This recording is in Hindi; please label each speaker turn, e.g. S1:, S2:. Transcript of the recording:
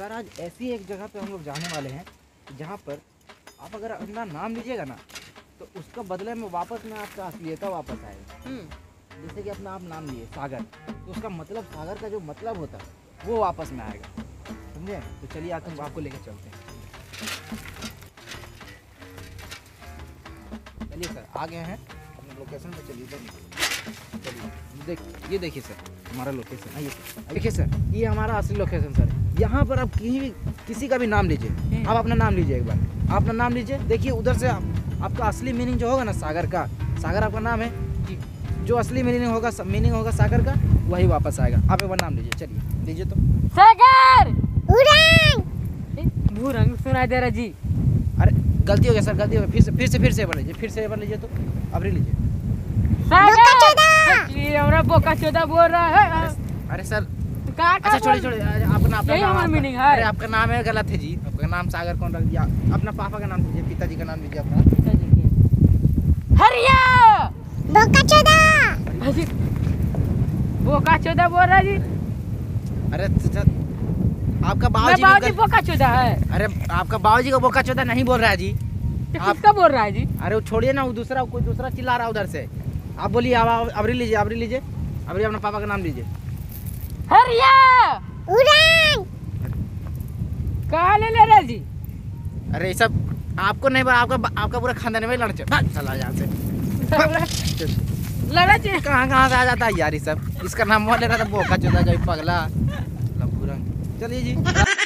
S1: सर आज ऐसी एक जगह पे हम लोग जाने वाले हैं जहाँ पर आप अगर अपना नाम लीजिएगा ना तो उसका बदले में वापस में आपका असलियता वापस आएगा। जैसे कि अपना आप नाम लिए सागर, तो उसका मतलब सागर का जो मतलब होता है वो वापस में आएगा, समझे? तो चलिए आपको लेके चलते हैं। चलिए सर आ गए हैं अपने लोकेशन पे। चलिए ये देखिए सर हमारा लोकेशन है। ये देखिए सर ये हमारा असली लोकेशन सर। यहाँ पर आप किसी का भी नाम लीजिए, आप अपना नाम लीजिए, एक बार आप अपना नाम लीजिए। देखिए उधर से आपका असली मीनिंग जो होगा ना सागर का, सागर आपका नाम है, जो असली मीनिंग होगा सागर का वही वापस आएगा। आप एक बार नाम लीजिए, चलिए लीजिए तो।
S2: सागर भूरंग सुना दे रहा जी।
S1: अरे गलती हो गया सर, गलती हो गया। फिर से एक बार लीजिए, तो अब लीजिए।
S2: ये हमरा बोका चोदा बोल रहा है।
S1: अरे सर
S2: का
S1: अच्छा छोड़िए अपना नाम
S2: मीनिंग है।
S1: अरे आपका नाम है गलत है जी, आपका नाम सागर कौन रख दिया? अपना पापा का नाम लीजिए, पिताजी का नाम लीजिए अपना।
S2: पिताजी के हरिया बोका चोदा जी, बोका चोदा बोल रहा जी।
S1: अरे आपका बाबूजी
S2: बोका चोदा है।
S1: अरे आपका बाबूजी को बोका चोदा नहीं बोल रहा है जी।
S2: आप क्या बोल रहा है जी?
S1: अरे वो छोड़िए ना, वो कोई दूसरा चिल्ला रहा है उधर से। आप बोलिए, अबरी लीजिए, अबरी अपना पापा का नाम लीजिए।
S2: हरिया कहाँ ले रहा जी?
S1: अरे ये सब आपको नहीं, आपका पूरा खानदान में लड़ चला यहाँ से।
S2: लड़ा जी
S1: कहाँ से आ जाता है यार ये सब। इसका नाम बोल ले रहा था बोका चोदा, जो पगला। चलिए जी।